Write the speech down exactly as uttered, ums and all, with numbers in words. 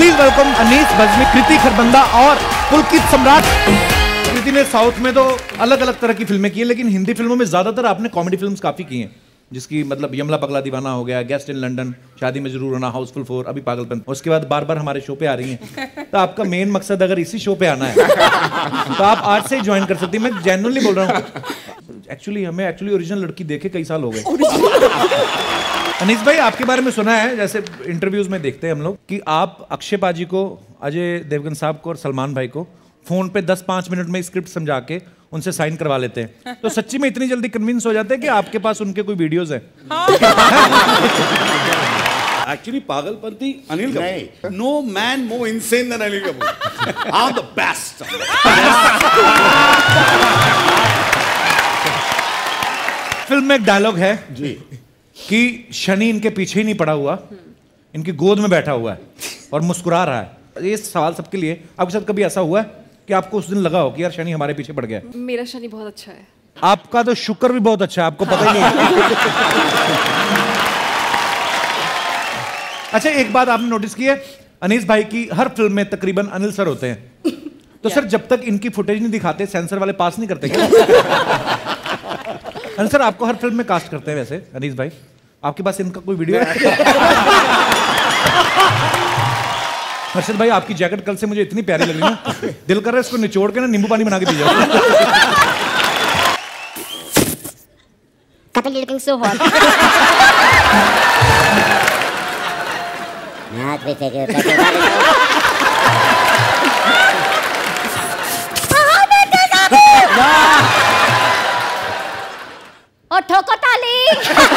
Please welcome Anees Bazmee, Kriti Kharbanda और पुलकित सम्राट। कृति ने साउथ में तो अलग अलग तरह की फिल्में की हैं, लेकिन हिंदी फिल्मों में ज्यादातर आपने कॉमेडी फिल्म्स काफी की हैं, जिसकी मतलब यमला पगला दीवाना हो गया, गेस्ट इन लंदन, शादी में जरूर होना, हाउसफुल फोर, अभी पागलपन, उसके बाद बार बार हमारे शो पे आ रही हैं। तो आपका मेन मकसद अगर इसी शो पे आना है तो आप आज से ही ज्वाइन कर सकती हैं। मैं जेन्युइनली बोल रहा हूँ। एक्चुअली हमें एक्चुअली ओरिजिनल लड़की देखे कई साल हो गए। अनीस भाई, आपके बारे में सुना है, जैसे इंटरव्यूज में देखते हैं हम लोग, कि आप अक्षय पाजी को, अजय देवगन साहब को और सलमान भाई को फोन पे दस पाँच मिनट में स्क्रिप्ट समझा के उनसे साइन करवा लेते हैं। तो सच्ची में इतनी जल्दी कन्विंस हो जाते हैं कि आपके पास उनके कोई वीडियोस हैं? Actually Pagalpanti Anil Kapoor. No man more insane than Anil Kapoor. I am the best. Film में एक डायलॉग है जी कि शनि इनके पीछे ही नहीं पड़ा हुआ, इनकी गोद में बैठा हुआ है और मुस्कुरा रहा है। ये सवाल सबके लिए, आपके साथ कभी ऐसा हुआ है कि आपको उस दिन लगा हो कि यार शनि हमारे पीछे पड़ गया? मेरा शनि बहुत अच्छा है। आपका तो शुक्र भी बहुत अच्छा है, आपको पता ही नहीं। अच्छा, एक बात आपने नोटिस की है, अनीस भाई की हर फिल्म में तकरीबन अनिल सर होते हैं। तो सर जब तक इनकी फुटेज नहीं दिखाते सेंसर वाले पास नहीं करते क्या? अनिल सर आपको हर फिल्म में कास्ट करते हैं वैसे, अनीस भाई आपके पास इनका कोई वीडियो है? हर्षद भाई, आपकी जैकेट कल से मुझे इतनी प्यारी लग रही है, दिल कर रहा है इसको निचोड़ के ना नींबू पानी बना के पी जाओ। Couple looking so hot. Not with you. और ठोको ताली।